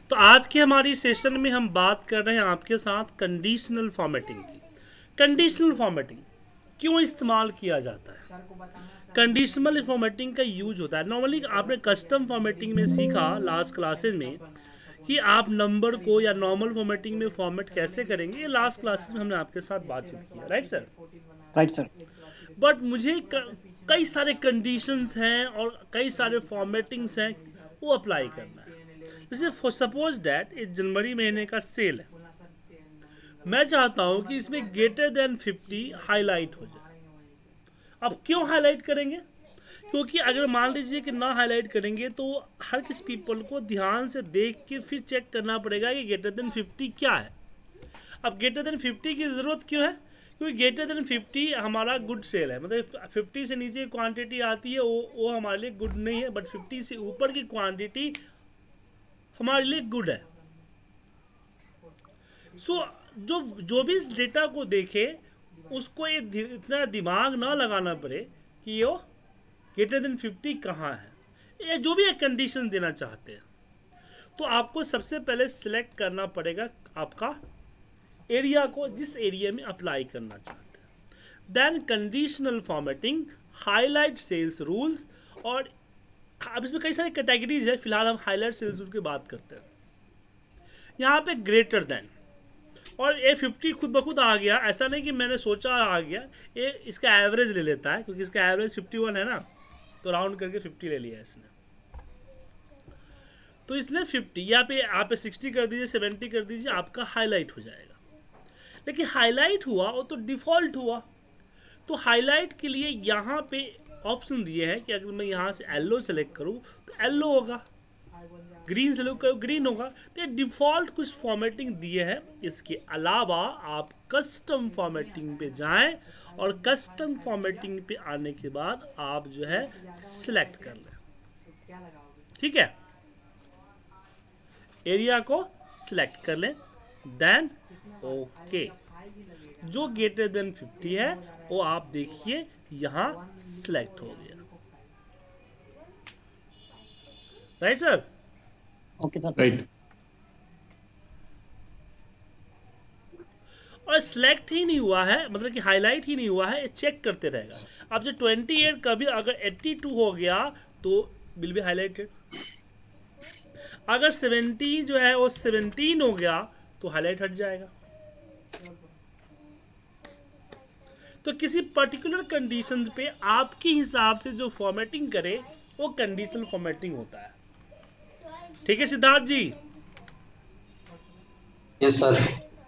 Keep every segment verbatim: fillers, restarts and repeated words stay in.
तो आज के हमारी सेशन में हम बात कर रहे हैं आपके साथ कंडीशनल फॉर्मेटिंग की। कंडीशनल फॉर्मेटिंग क्यों इस्तेमाल किया जाता है? कंडीशनल फॉर्मेटिंग का यूज होता है नॉर्मली आपने कस्टम फॉर्मेटिंग में सीखा लास्ट क्लासेज में कि आप नंबर को या नॉर्मल फॉर्मेटिंग में फॉर्मेट कैसे करेंगे। ये लास्ट क्लासेस में हमने आपके साथ बातचीत किया, right sir? Right sir. But मुझे कई सारे कंडीशंस हैं और कई सारे फॉर्मेटिंग्स हैं वो अप्लाई करना है। जैसे सपोज दैट इस जनवरी महीने का सेल है, मैं चाहता हूं कि इसमें ग्रेटर देन फिफ्टी हाईलाइट हो जाए। अब क्यों हाईलाइट करेंगे? क्योंकि अगर मान लीजिए कि ना हाईलाइट करेंगे तो हर किसी पीपल को ध्यान से देख के फिर चेक करना पड़ेगा कि ग्रेटर देन फिफ्टी क्या है। अब ग्रेटर देन फिफ्टी की ज़रूरत क्यों है? क्योंकि ग्रेटर देन फिफ्टी हमारा गुड सेल है, मतलब फिफ्टी से नीचे क्वांटिटी आती है वो वो हमारे लिए गुड नहीं है, बट फिफ्टी से ऊपर की क्वांटिटी हमारे लिए गुड है। सो so, जो जो भी इस डेटा को देखे उसको ये इतना दिमाग ना लगाना पड़े कि ये ग्रेटर देन फिफ्टी कहाँ है, ये जो भी एक कंडीशन देना चाहते हैं तो आपको सबसे पहले सिलेक्ट करना पड़ेगा आपका एरिया को जिस एरिया में अप्लाई करना चाहते हैं। Then conditional formatting, highlight cells rules, और अब इसमें कई सारी कैटेगरीज है। फिलहाल हम हाईलाइट सेल्स रूल की बात करते हैं। यहाँ पे ग्रेटर देन और ये फिफ्टी खुद ब खुद आ गया, ऐसा नहीं कि मैंने सोचा आ गया, ये इसका एवरेज ले लेता है क्योंकि इसका एवरेज फिफ्टी वन है ना, तो राउंड करके फिफ्टी ले लिया इसने। तो इसने फिफ्टी यहाँ पे आप सिक्सटी कर दीजिए, सेवेंटी कर दीजिए, आपका हाईलाइट हो जाएगा। लेकिन हाईलाइट हुआ वो तो डिफ़ॉल्ट हुआ, तो हाईलाइट के लिए यहाँ पे ऑप्शन दिए हैं कि अगर मैं यहाँ से येलो सेलेक्ट करूँ तो येलो होगा, ग्रीन सेलेक्ट करूँ ग्रीन होगा। तो ये डिफ़ॉल्ट कुछ फॉर्मेटिंग दिए हैं। इसके अलावा आप कस्टम फॉर्मेटिंग पे जाएं और कस्टम फॉर्मेटिंग पे आने के बाद आप जो है सिलेक्ट कर लें, ठीक है, एरिया को सिलेक्ट कर लें। देन ओके, जो ग्रेटर देन फिफ्टी है वो आप देखिए यहाँ सिलेक्ट हो गया, right sir? Okay sir. Right. और सिलेक्ट ही नहीं हुआ है, मतलब कि हाईलाइट ही नहीं हुआ है, चेक करते रहेगा। अब जो ट्वेंटी एट का भी अगर एट्टी टू हो गया तो विल बी हाईलाइटेड। अगर सेवेंटी जो है वो सेवेंटीन हो गया तो हाईलाइट हट जाएगा। तो किसी पर्टिकुलर कंडीशन पे आपके हिसाब से जो फॉर्मेटिंग करे वो कंडीशनल फॉर्मेटिंग होता है। ठीक है सिद्धार्थ जी? Yes sir.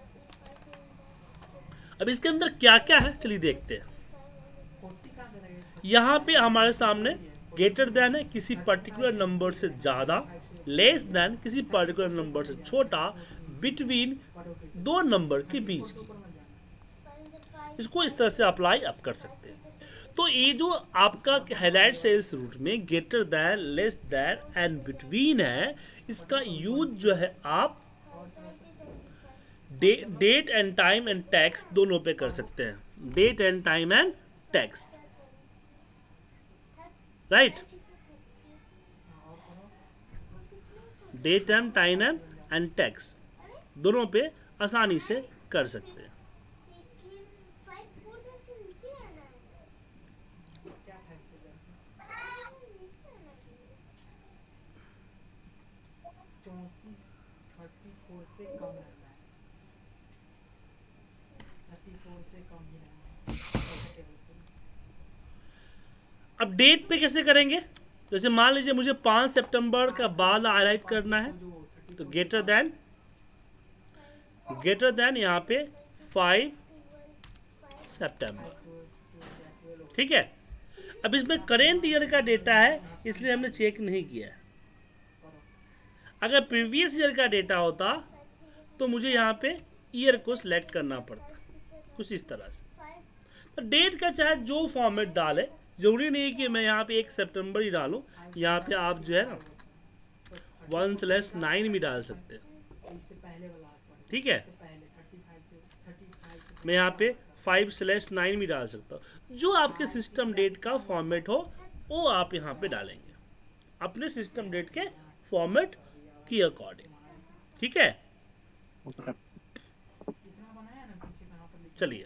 अब इसके अंदर क्या क्या है चलिए देखते हैं। यहाँ पे हमारे सामने ग्रेटर देन है किसी पर्टिकुलर नंबर से ज़्यादा, लेस देन किसी पर्टिकुलर नंबर से छोटा, बिटवीन दो नंबर के बीच की। इसको इस तरह से अप्लाई आप कर सकते हैं। तो ये जो आपका हाईलाइट सेल्स रूट में greater than, less than and between है, इसका यूज जो है आप day, date and time and text दोनों पे कर सकते हैं। Date and time and text, right? Date and time and text दोनों पे आसानी से कर सकते हैं। अब डेट पे कैसे करेंगे? जैसे मान लीजिए मुझे पाँच सितंबर का बाद हाईलाइट करना है तो ग्रेटर देन ग्रेटर देन यहाँ पे फाइव सितंबर, ठीक है। अब इसमें करेंट ईयर का डेटा है इसलिए हमने चेक नहीं किया है। अगर प्रीवियस ईयर का डेटा होता तो मुझे यहाँ पे ईयर को सिलेक्ट करना पड़ता, कुछ इस तरह से। तो डेट का चाहे जो फॉर्मेट डाले, जरूरी नहीं है कि मैं यहाँ पे एक सितंबर ही डालूँ। यहाँ पे आप जो है ना वन स्लैश नाइन भी डाल सकते हैं, ठीक है। मैं यहाँ पे फाइव स्लैश नाइन भी डाल सकता हूँ। जो आपके सिस्टम डेट का फॉर्मेट हो वो आप यहाँ पे डालेंगे अपने सिस्टम डेट के फॉर्मेट के अकॉर्डिंग, ठीक है, ओके सर। चलिए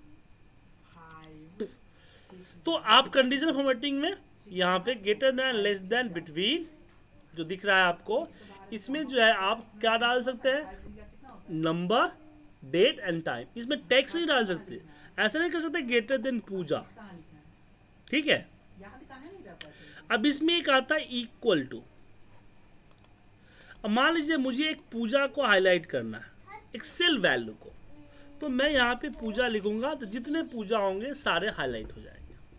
तो आप कंडीशनल फॉर्मेटिंग में यहाँ पे greater than, less than, between जो दिख रहा है आपको, इसमें जो है आप क्या डाल सकते हैं, नंबर, डेट एंड टाइम। इसमें टेक्स्ट नहीं डाल सकते, ऐसा नहीं कर सकते ग्रेटर देन पूजा, ठीक है। अब इसमें एक आता है इक्वल टू। अब मान लीजिए मुझे एक पूजा को हाईलाइट करना है, एक सेल वैल्यू को, तो मैं यहाँ पे पूजा लिखूंगा तो जितने पूजा होंगे सारे हाईलाइट हो जाएंगे।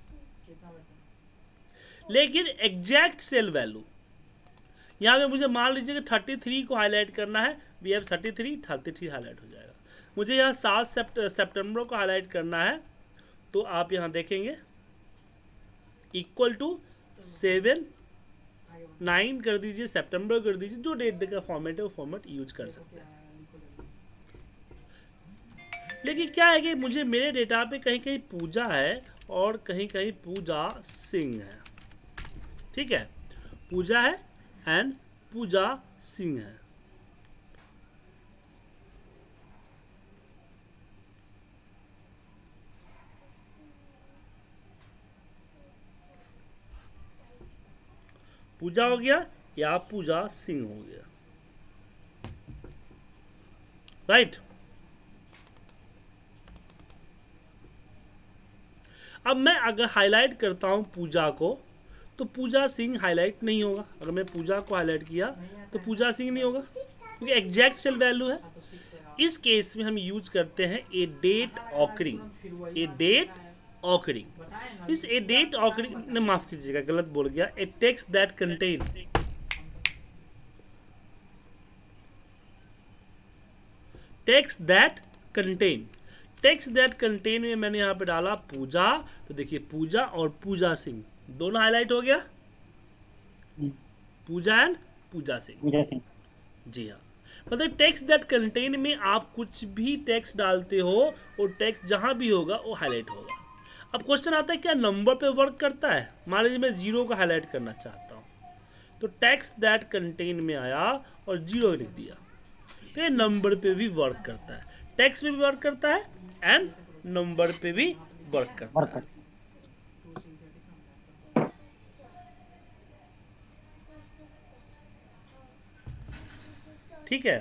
लेकिन एग्जैक्ट सेल वैल्यू यहाँ पे मुझे मान लीजिए कि थर्टी थ्री को हाईलाइट करना है, we have thirty three, thirty three highlight हो जाएगा। मुझे यहाँ सात सितंबर को हाईलाइट करना है, तो आप यहाँ देखेंगे इक्वल टू सेवन नाइन कर दीजिए, सितंबर कर दीजिए, जो डेट का फॉर्मेट है वो फॉर्मेट यूज कर सकते हैं। लेकिन क्या है कि मुझे मेरे डेटा पे कहीं कहीं पूजा है और कहीं कहीं पूजा सिंह है, ठीक है, पूजा है एंड पूजा सिंह है। पूजा हो गया या पूजा सिंह हो गया, राइट। अब मैं अगर हाईलाइट करता हूं पूजा को, तो पूजा सिंह हाईलाइट नहीं होगा। अगर मैं पूजा को हाईलाइट किया तो पूजा सिंह नहीं होगा, क्योंकि एग्जैक्ट सेल वैल्यू है। इस केस में हम यूज करते हैं a date occurring, a date occurring. इस ए डेट ऑकरिंग ने, माफ कीजिएगा गलत बोल गया, a text that contain, text that contain, text that contain में मैंने यहाँ पे डाला पूजा, तो देखिए पूजा और पूजा सिंह दोनों हाईलाइट हो गया, पूजा एंड पूजा सिंह, जी हाँ। मतलब टेक्स्ट दैट कंटेन में आप कुछ भी टेक्स्ट डालते हो, वो टेक्स्ट जहां भी होगा वो हाईलाइट होगा। अब क्वेश्चन आता है क्या नंबर पे वर्क करता है? मान लीजिए मैं जीरो को हाईलाइट करना चाहता हूँ, तो टेक्स्ट दैट कंटेन में आया और जीरो लिख दिया, तो ये नंबर पे भी वर्क करता है, टेक्स्ट पे भी वर्क करता है एंड नंबर पे भी वर्क करता है। ठीक है,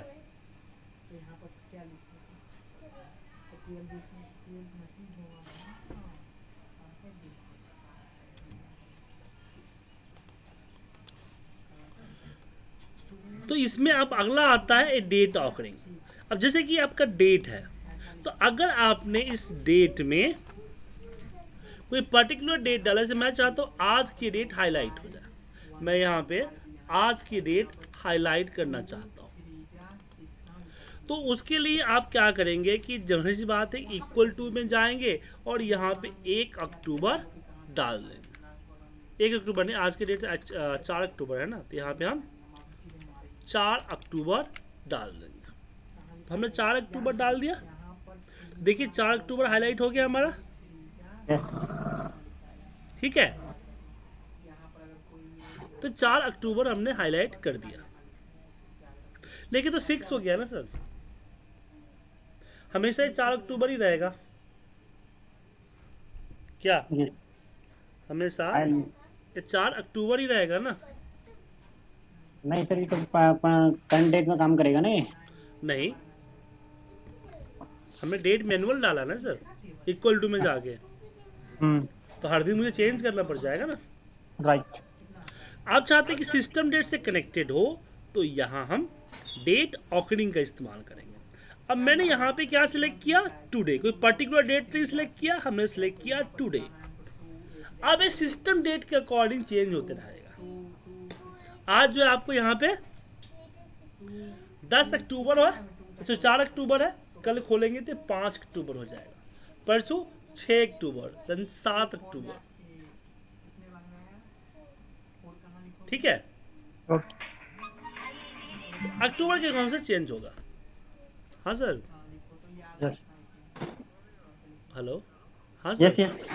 तो इसमें अब अगला आता है ए डेट ऑकरिंग। अब जैसे कि आपका डेट है, तो अगर आपने इस डेट में कोई पर्टिकुलर डेट डाला, जैसे मैं चाहता हूँ आज की डेट हाईलाइट हो जाए, मैं यहाँ पे आज की डेट हाईलाइट करना चाहता हूँ, तो उसके लिए आप क्या करेंगे कि जहाँ सी बात है इक्वल टू में जाएंगे और यहाँ पे एक अक्टूबर डाल देंगे। एक अक्टूबर नहीं, आज की डेट चार अक्टूबर है ना, तो यहाँ पे हम चार अक्टूबर डाल देंगे। तो हमने चार अक्टूबर डाल दिया, देखिए चार अक्टूबर हाईलाइट हो गया हमारा, ठीक है। तो चार अक्टूबर हमने हाईलाइट कर दिया, लेकिन तो फिक्स हो गया ना सर, हमेशा ही चार अक्टूबर ही रहेगा क्या? हमेशा ये चार अक्टूबर ही रहेगा ना? नहीं सर, ये तो करंट डेट में काम करेगा ना ये? नहीं, हमने डेट मैनुअल डाला ना सर, इक्वल टू में जाके, तो हर दिन मुझे चेंज करना पड़ जाएगा ना, राइट। आप चाहते हैं कि सिस्टम डेट से कनेक्टेड हो, तो यहाँ हम डेट ऑकरिंग का इस्तेमाल करेंगे। अब मैंने यहाँ पे क्या सिलेक्ट किया? टुडे। कोई पर्टिकुलर डेट नहीं सिलेक्ट किया, हमने सिलेक्ट किया टुडे। अब ये सिस्टम डेट के अकॉर्डिंग चेंज होते रहेगा। आज जो है आपको यहाँ पे दस अक्टूबर हो, तो चार अक्टूबर है, कल खोलेंगे तो पाँच अक्टूबर हो जाएगा, परसों छः अक्टूबर, देन सात अक्टूबर, ठीक है। अक्टूबर के अकाउंट से चेंज होगा। हाँ सर, यस हेलो, हाँ सर, यस यस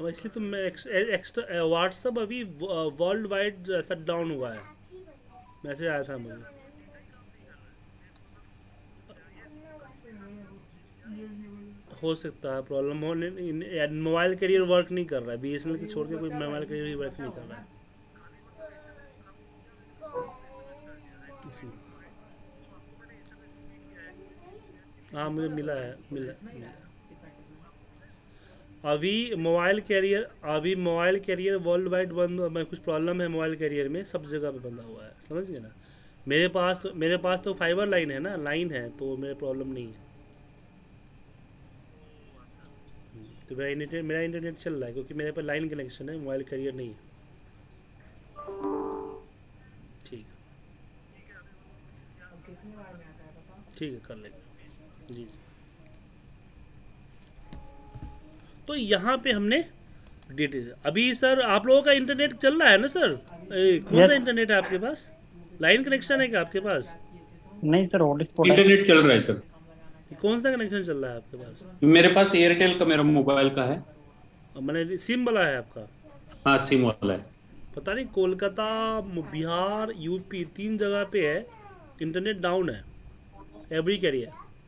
अब इसलिए तो मैं एक्स्ट्रा व्हाट्सअप अभी वर्ल्ड वाइड शट डाउन हुआ है, मैसेज आया था मुझे। हो सकता है प्रॉब्लम हो, मोबाइल कैरियर वर्क नहीं कर रहा है, बी एस एन एल के छोड़ के कोई मोबाइल कैरियर भी वर्क नहीं कर रहा है। हाँ मुझे मिला है, मिला, मिला। अभी मोबाइल कैरियर अभी मोबाइल कैरियर वर्ल्ड वाइड बंद, मैं कुछ प्रॉब्लम है मोबाइल कैरियर में, सब जगह पे बंदा हुआ है, समझ गए ना। मेरे पास तो मेरे पास तो फाइबर लाइन है ना, लाइन है तो मेरे प्रॉब्लम नहीं है। तो मेरा इंटरनेट मेरा इंटरनेट चल रहा है क्योंकि मेरे पास लाइन कनेक्शन है, मोबाइल कैरियर नहीं है। ठीक ठीक है, कर लेंगे जी। तो यहाँ पे हमने डिटेल, अभी सर आप लोगों का इंटरनेट चल रहा है ना सर? ए, कौन सा इंटरनेट है आपके पास? लाइन कनेक्शन है क्या आपके पास? नहीं सर, हॉटस्पॉट इंटरनेट चल रहा है सर। कौन सा कनेक्शन चल रहा है आपके पास? मेरे पास एयरटेल का मेरा मोबाइल का है। मैंने सिम वाला है आपका? हाँ सिम वाला है। पता नहीं कोलकाता, बिहार, यूपी तीन जगह पे है इंटरनेट डाउन है, एवरी कैरियर।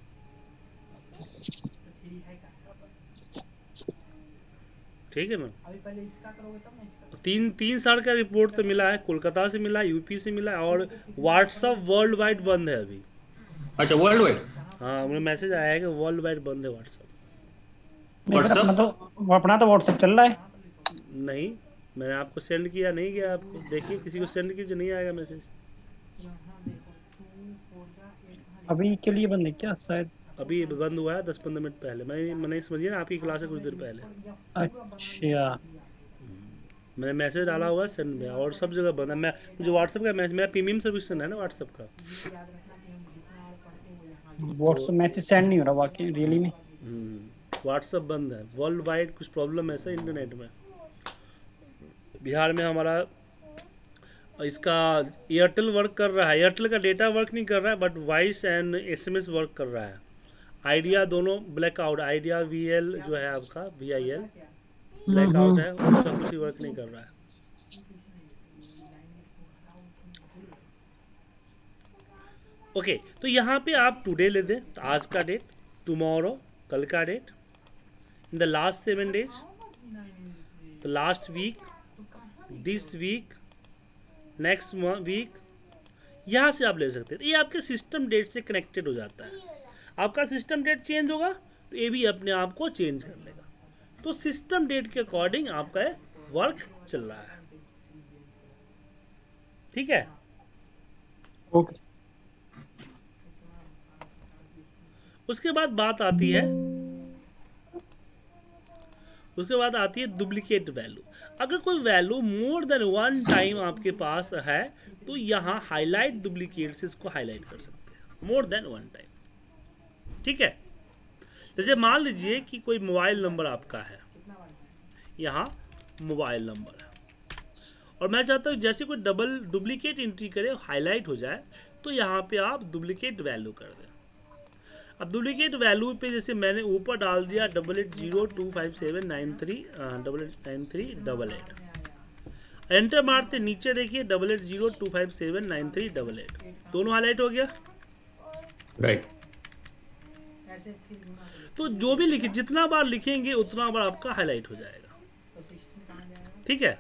ठीक है ना, तीन तीन साल का रिपोर्ट तो मिला है, कोलकाता से मिला, यूपी से मिला, और व्हाट्सअप वर्ल्ड वाइड बंद है अभी। अच्छा वर्ल्ड वाइड? हाँ मुझे मैसेज आया है कि वर्ल्ड वाइड बंद है व्हाट्सअप। व्हाट्सअप मतलब अपना तो व्हाट्सअप चल रहा है। नहीं मैंने आपको सेंड किया, नहीं किया आपको, देखिए किसी को सेंड कीजिए, नहीं आएगा मैसेज। अभी के लिए बंद है क्या? शायद अभी बंद हुआ है दस पंद्रह मिनट पहले, मैंने मैंने समझिए ना आपकी क्लास से कुछ देर पहले। अच्छा मैंने मैसेज डाला हुआ है सेंड में, और सब जगह बंद है। मैं मुझे व्हाट्सएप का मैसेज, मेरा प्रीमियम सर्विस है ना व्हाट्सएप का, व्हाट्सएप मैसेज सेंड नहीं हो रहा वाकई रियली में। व्हाट्सएप बंद है वर्ल्ड वाइड, कुछ प्रॉब्लम है सर इंटरनेट में। बिहार में हमारा इसका एयरटेल वर्क कर रहा है, एयरटेल का डेटा वर्क नहीं कर रहा है, but voice and SMS work कर रहा है। आइडिया दोनों ब्लैकआउट, आइडिया वीएल जो है आपका वी आई एल ब्लैकआउट है, उसका कुछ ही वर्क नहीं कर रहा है। ओके okay, तो यहाँ पे आप टुडे ले दें, तो आज का डेट, टुमारो कल का date, in the last seven days, the last week, this week, next week, यहाँ से आप ले सकते हैं। ये आपके सिस्टम डेट से कनेक्टेड हो जाता है। आपका सिस्टम डेट चेंज होगा तो ये भी अपने आप को चेंज कर लेगा। तो सिस्टम डेट के अकॉर्डिंग आपका वर्क चल रहा है, ठीक है? ओके। उसके बाद बात आती है उसके बाद आती है डुप्लीकेट वैल्यू। अगर कोई value more than one time आपके पास है तो यहाँ हाईलाइट डुप्लीकेट से इसको हाईलाइट कर सकते हैं, मोर देन वन टाइम, ठीक है? जैसे मान लीजिए कि कोई मोबाइल नंबर आपका है, यहाँ मोबाइल नंबर है, और मैं चाहता हूँ जैसे कोई डबल डुप्लीकेट एंट्री करे, हाईलाइट हो जाए, तो यहाँ पे आप डुप्लीकेट वैल्यू कर दें। अब डुप्लीकेट वैल्यू पे जैसे मैंने ऊपर डाल दिया double eight zero two five seven nine three double eight nine three double eight, enter मारते नीचे देखिए double eight zero two five seven nine three double eight, दोनों हाईलाइट हो गया, राइट। तो जो भी लिखे, जितना बार लिखेंगे उतना बार आपका हाईलाइट हो जाएगा, ठीक है?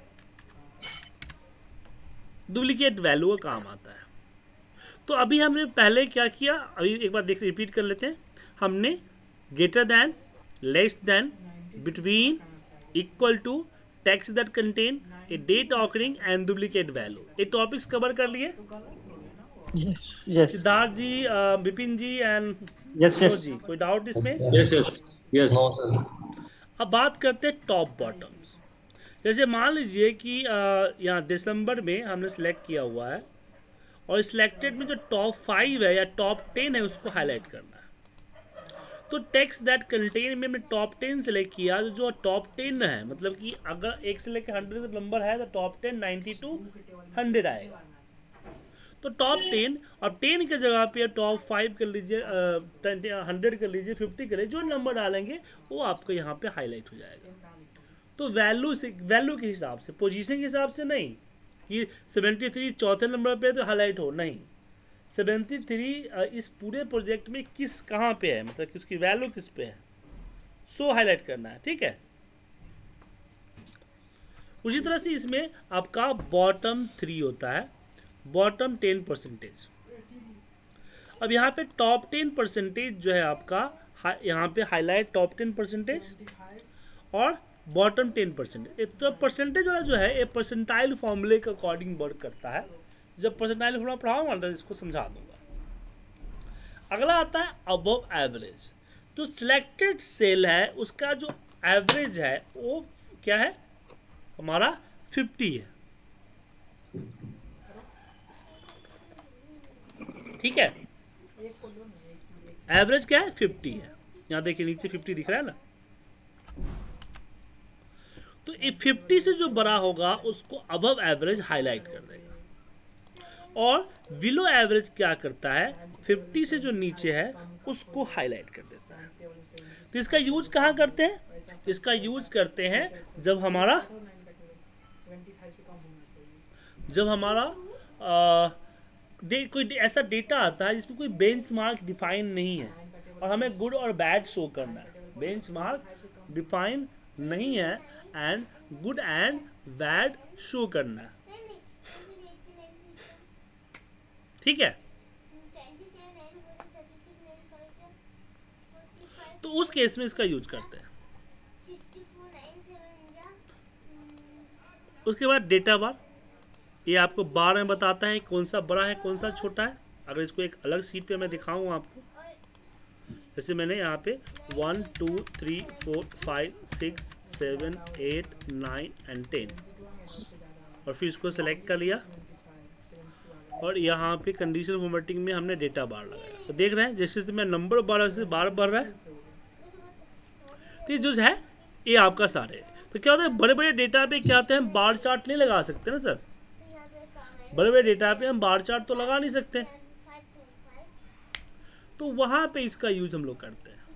डुप्लीकेट वैल्यू का काम आता है। तो अभी हमने पहले क्या किया, अभी एक बार देख रिपीट कर लेते हैं। हमने greater than, less than, between, equal to, text that contain a date occurring and duplicate value, ये टॉपिक्स कवर कर लिए। Yes yes Siddharth ji, Vipin ji and yes yes जी, कोई डाउट इसमें? Yes yes yes. अब बात करते हैं टॉप बॉटम्स। जैसे मान लीजिए कि यहाँ दिसंबर में हमने सेलेक्ट किया हुआ है, और सिलेक्टेड में जो टॉप फाइव है या टॉप टेन है उसको हाईलाइट करना है। तो टेक्स्ट दैट कंटेन में हमने टॉप टेन सेलेक्ट किया, जो टॉप टेन है, मतलब कि अगर एक से लेकर हंड्रेड नंबर है तो top ten ninety to hundred आएगा। तो टॉप टेन, और टेन के जगह पे टॉप फाइव कर लीजिए, हंड्रेड कर लीजिए, फिफ्टी कर लीजिए, जो नंबर डालेंगे वो आपको यहाँ पे हाईलाइट हो जाएगा। तो वैल्यू से वैल्यू के हिसाब से, पोजीशन के हिसाब से नहीं कि सेवेंटी थ्री चौथे नंबर पे तो हाईलाइट हो, नहीं, सेवेंटी थ्री इस पूरे प्रोजेक्ट में किस कहाँ पे है, मतलब कि उसकी वैल्यू किस पे है, सो हाईलाइट करना है, ठीक है। उसी तरह से इसमें आपका बॉटम थ्री होता है, बॉटम टेन परसेंटेज। अब यहाँ पे टॉप टेन परसेंटेज जो है आपका, यहाँ पे हाईलाइट टॉप टेन परसेंटेज और बॉटम टेन परसेंटेज। तो परसेंटेज वाला जो है ये परसेंटाइल फॉर्मूले के अकॉर्डिंग वर्क करता है। जब परसेंटाइल फॉर्मूला पढ़ाऊंगा तो इसको समझा दूंगा। अगला आता है अबव एवरेज। तो सिलेक्टेड सेल है उसका जो एवरेज है वो क्या है हमारा फिफ्टी है, ठीक है। एवरेज क्या है फिफ्टी है, यहाँ देखिए नीचे फिफ्टी दिख रहा है ना। तो ये फिफ्टी से जो बड़ा होगा उसको अबव एवरेज हाईलाइट कर देगा, और बिलो एवरेज क्या करता है, फिफ्टी से जो नीचे है उसको हाईलाइट कर देता है। तो इसका यूज कहाँ करते हैं, इसका यूज करते हैं जब हमारा जब हमारा आ, दे, कोई ऐसा डेटा आता है जिसमें कोई बेंचमार्क डिफाइन नहीं है और हमें गुड और बैड शो करना है। बेंचमार्क डिफाइन नहीं है and good and bad show करना है, ठीक है। तो उस केस में इसका यूज करते हैं। उसके बाद डेटा बार, ये आपको बार में बताता है कौन सा बड़ा है कौन सा छोटा है। अगर इसको एक अलग सीट पे मैं दिखाऊं आपको, जैसे मैंने यहाँ पे one two three four five six seven eight nine and ten, और फिर इसको सेलेक्ट कर लिया और यहाँ पे कंडीशनल फॉर्मेटिंग में हमने डेटा बार लगाया। तो देख रहे हैं जैसे मैं नंबर बार वैसे बार बढ़ रहा है। तो ये जो है ये आपका सारे। तो क्या होता है बड़े बड़े डेटा पे क्या होते हैं, बार चार्ट नहीं लगा सकते ना सर, बड़े बड़े डेटा पे हम बार चार्ट तो लगा नहीं सकते, तो वहां पे इसका यूज हम लोग करते हैं।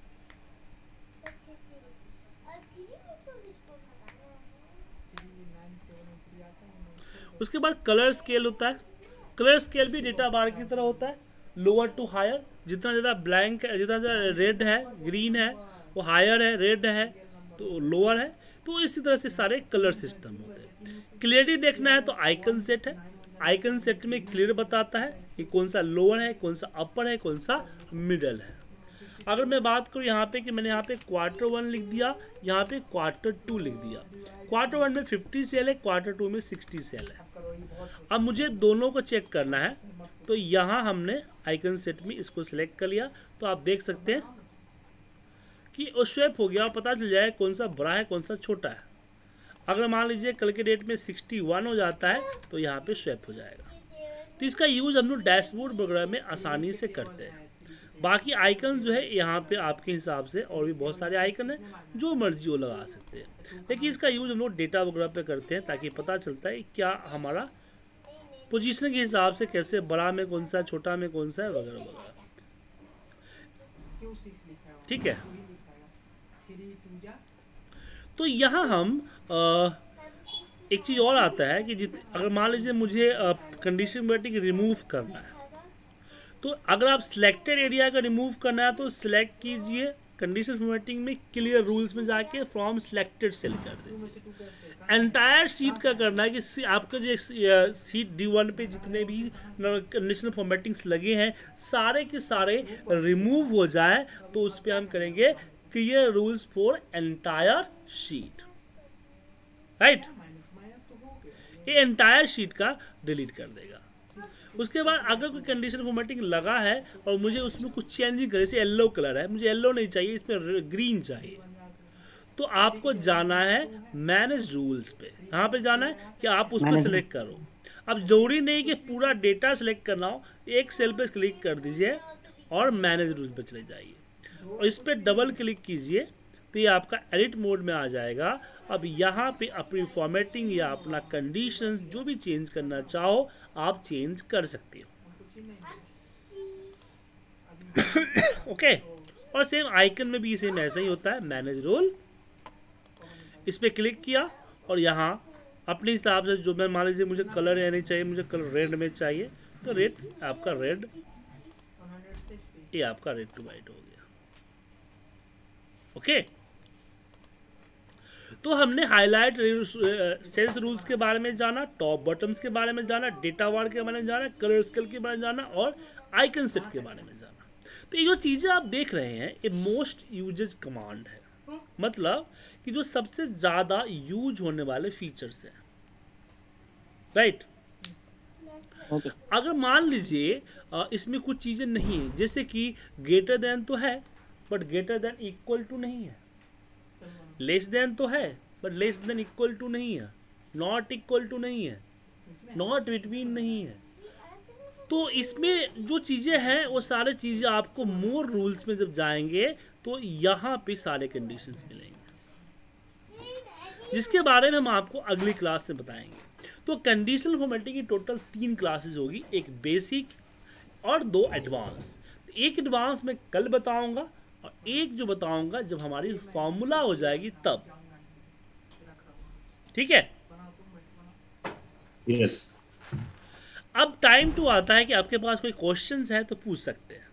उसके बाद कलर स्केल होता है। कलर स्केल भी डेटा बार की तरह होता है, लोअर टू हायर। जितना ज़्यादा ब्लैंक है, जितना ज़्यादा रेड है ग्रीन है वो हायर है, रेड है तो लोअर है। तो इसी तरह से सारे कलर सिस्टम होते हैं। क्लियरिटी देखना है तो आइकन सेट है, आइकन सेट में क्लियर बताता है कि कौन सा लोअर है कौन सा अपर है कौन सा मिडल है। अगर मैं बात करूँ यहाँ पे कि मैंने यहाँ पे क्वार्टर वन लिख दिया, यहाँ पे क्वार्टर टू लिख दिया। क्वार्टर वन में फिफ्टी सेल है, क्वार्टर टू में सिक्सटी सेल है। अब मुझे दोनों को चेक करना है तो यहाँ हमने आइकन सेट में इसको सिलेक्ट कर लिया। तो आप देख सकते हैं कि वो स्वैप हो गया, पता चल जाए कौन सा बड़ा है कौन सा छोटा है। अगर मान लीजिए कल के डेट में सिक्सटी वन हो जाता है तो यहाँ पे स्वैप हो जाएगा। तो इसका यूज़ हम लोग डैशबोर्ड वगैरह में आसानी से करते हैं। बाकी आइकन जो है यहाँ पे आपके हिसाब से और भी बहुत सारे आइकन हैं, जो मर्जी वो लगा सकते हैं। लेकिन इसका यूज़ हम लोग डेटा वगैरह पे करते हैं ताकि पता चलता है क्या हमारा पोजीशन के हिसाब से कैसे बड़ा में कौन सा छोटा में कौन सा है वगैरह वगैरह, ठीक है। तो यहाँ हम आ, एक चीज़ और आता है कि जित अगर मान लीजिए मुझे कंडीशन फॉर्मेटिंग रिमूव करना है, तो अगर आप सिलेक्टेड एरिया का रिमूव करना है तो सिलेक्ट कीजिए कंडीशन फॉर्मेटिंग में क्लियर रूल्स में जाके फ्रॉम सिलेक्टेड सेल कर दीजिए। एंटायर शीट का करना है कि आपका जो सीट डी वन पे जितने भी कंडीशनल फॉर्मेटिंग्स लगे हैं सारे के सारे रिमूव हो जाए, तो उस पर हम करेंगे clear rules for entire sheet, right. ये एंटायर शीट का डिलीट कर देगा। उसके बाद अगर कोई कंडीशन फॉर्मेटिंग लगा है और मुझे उसमें कुछ चेंजिंग करे, जैसे येलो कलर है, मुझे येलो नहीं चाहिए, इसमें ग्रीन चाहिए, तो आपको जाना है मैनेज रूल्स पे। यहाँ पे जाना है कि आप उस पर सिलेक्ट करो। अब जरूरी नहीं कि पूरा डेटा सिलेक्ट करना हो, एक सेल पे क्लिक कर दीजिए और मैनेज रूल्स पे चले जाइए और इस पर डबल क्लिक कीजिए तो ये आपका एडिट मोड में आ जाएगा। अब यहाँ पे अपनी फॉर्मेटिंग या अपना कंडीशंस जो भी चेंज करना चाहो आप चेंज कर सकते हो, ओके। और सेम आइकन में भी सेम ऐसा ही होता है, मैनेज रोल, इस पर क्लिक किया और यहाँ अपने हिसाब से जो मैं मान लीजिए मुझे कलर या नहीं चाहिए, मुझे कलर रेड में चाहिए, तो रेड आपका रेड, ये आपका रेड टू वाइट हो गया। ओके, तो हमने हाईलाइट सेल्स रूल्स के बारे में जाना, टॉप बॉटम्स के बारे में जाना, डेटा वार के बारे में जाना, कलर स्केल के बारे में जाना और आइकन सेट के बारे में जाना। तो ये जो चीज़ें आप देख रहे हैं ये मोस्ट यूजेज कमांड है, मतलब कि जो सबसे ज़्यादा यूज होने वाले फीचर्स हैं, राइट। ओके, अगर मान लीजिए इसमें कुछ चीज़ें नहीं है, जैसे कि ग्रेटर देन तो है but greater than equal to नहीं है, लेस देन तो है but less than equal to नहीं है, नॉट इक्वल टू नहीं है, नॉट बिटवीन नहीं है। तो इसमें जो चीज़ें हैं वो सारे चीज़ें आपको मोर रूल्स में जब जाएंगे तो यहाँ पे सारे कंडीशंस मिलेंगे, जिसके बारे में हम आपको अगली क्लास में बताएंगे। तो कंडीशनल फॉर्मेटिंग की टोटल तीन क्लासेस होगी, एक बेसिक और दो एडवांस। तो एक एडवांस मैं कल बताऊंगा और एक जो बताऊंगा जब हमारी फॉर्मूला हो जाएगी तब, ठीक है। यस। अब टाइम टू आता है कि आपके पास कोई क्वेश्चंस है तो पूछ सकते हैं।